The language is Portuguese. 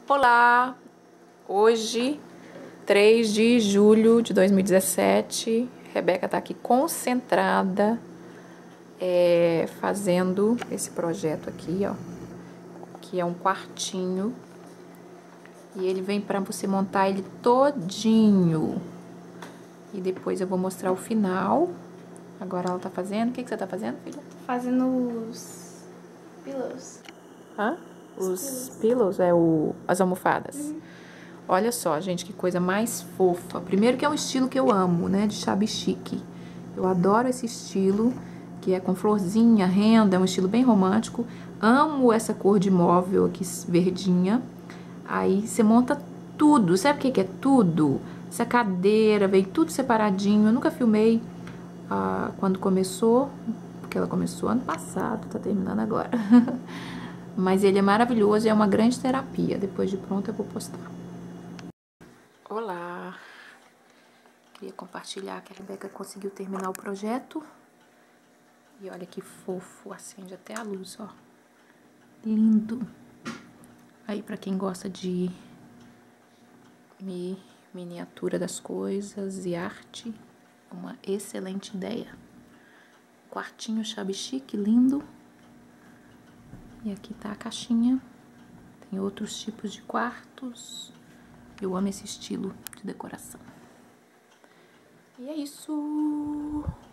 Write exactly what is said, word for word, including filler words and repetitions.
Olá! Hoje, três de julho de dois mil e dezessete, Rebeca tá aqui concentrada, é, fazendo esse projeto aqui, ó, que é um quartinho, e ele vem pra você montar ele todinho. E depois eu vou mostrar o final. Agora ela tá fazendo. O que que você tá fazendo, filha? Fazendo os pillows. Hã? Os, Os pillows, pillows é o, as almofadas. Uhum. Olha só, gente, que coisa mais fofa. Primeiro que é um estilo que eu amo, né, de shabby chic. Eu adoro esse estilo, que é com florzinha, renda, é um estilo bem romântico. Amo essa cor de móvel aqui, verdinha. Aí você monta tudo. Sabe o que que é tudo? Essa cadeira, veio tudo separadinho. Eu nunca filmei ah, quando começou, porque ela começou ano passado, tá terminando agora. Mas ele é maravilhoso e é uma grande terapia. Depois de pronto eu vou postar. Olá! Queria compartilhar que a Rebeca conseguiu terminar o projeto. E olha que fofo, acende até a luz, ó. Lindo! Aí pra quem gosta de mi, miniatura das coisas e arte, uma excelente ideia. Quartinho shabby chic, lindo. E aqui tá a caixinha. Tem outros tipos de quartos. Eu amo esse estilo de decoração. E é isso!